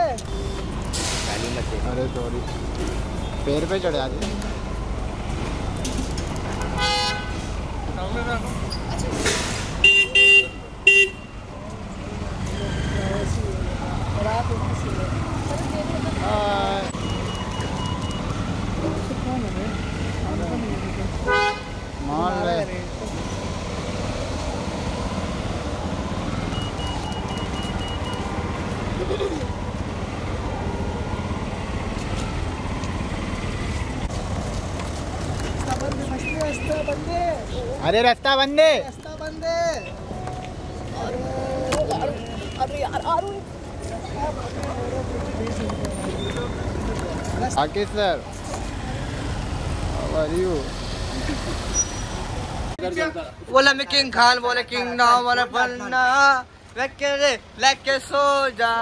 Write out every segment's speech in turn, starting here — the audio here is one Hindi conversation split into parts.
अरे सॉरी, पैर पे चढ़े आते। मान ले अरे रास्ता बंद है, रास्ता बंद है। अरे यार आके सर, हाउ आर यू? बोला मैं किंग खान, बोले किंग ना बोले पन्ना लेके सो जा।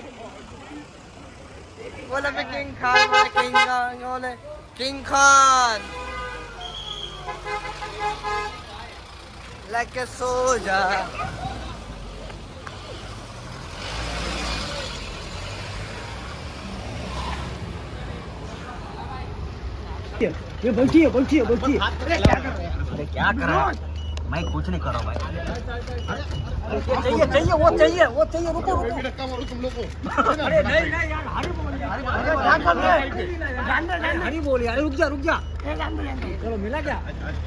बोला मैं किंग खान, बोले किंग ना बोले किंग खान लेके सो जा। ये बोलती है। अरे क्या कर रहा है? मैं कुछ नहीं कर रहा भाई। चाहिए वो चाहिए रुको तुम लोग को। अरे नहीं यार, हरी बोली। अरे रुक जा। चलो मिला क्या?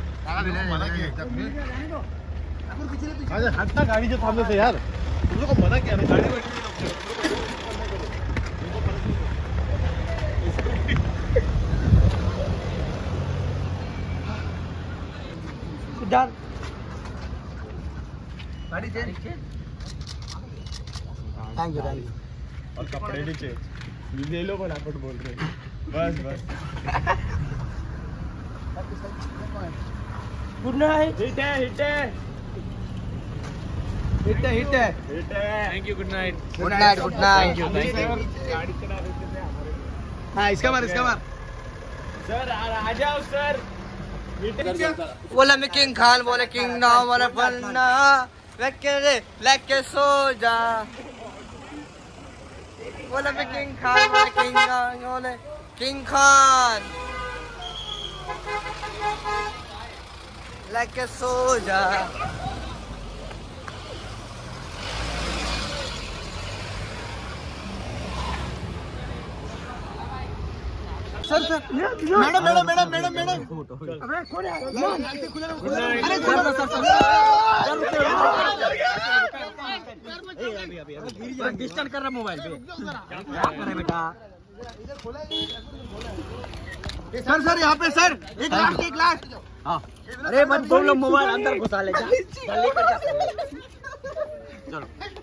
हटना गाड़ी से सामने से यार, तुम लोग को मना किया गाड़ी में। गाड़ी चेंज। Thank you. और कपड़े नीचे ले लो, फटाफट बोल रहे बस। Good night. हिट है। Thank you, good night. Good night. Thank you. हाँ इसका बार सर आ जाओ सर। बोला मैं किंग खान, बोले किंग ना बोले पन्ना लेके सो जा। बोला मैं किंग खान, बोले किंग ना बोले किंग खान लेके सो जा। Sir madam. अबे कौन है? अरे डिस्टर्ब कर रहा मोबाइल पे। क्या करे बेटा? सर यहाँ पे सर एक लास्ट। हाँ अरे मत बोलो, मोबाइल अंदर घुसा ले। चलो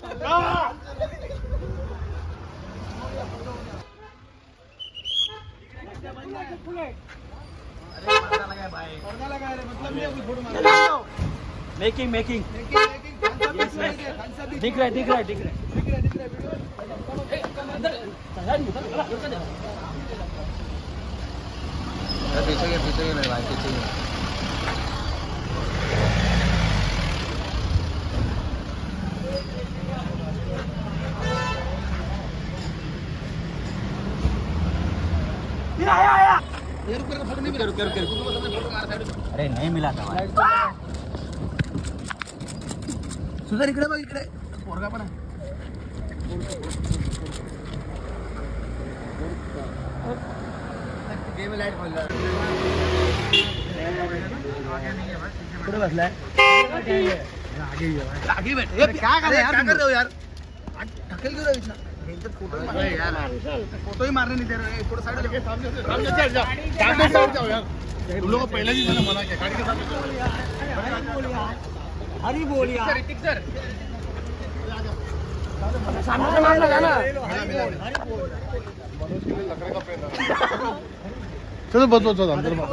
मेकिंग दिख रहा है। पीछे मेरे भाई पीछे। आया। रुक। अरे नहीं मिला था भाई। सुधर इकडे बघ, इकडे पोरगा पण आहे। लाईट खोल। कुठे बसलाय? आगे बैठ। क्या कर रहे हो यार? ढकेल क्यों रहे इतना? फोटो ही मारने नहीं दे रहे। थोड़ा साइड सामने जाओ यार। तुम लोगों को पहले ही मैंने मना किया गाड़ी के सामने। हरी बोलिया ऋतिक सर सामने से मारना जाना। मनोज के लिए लकड़े का पेन। चलो बस अंदर मत।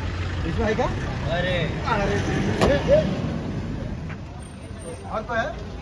इसमें है क्या? अरे और तो है।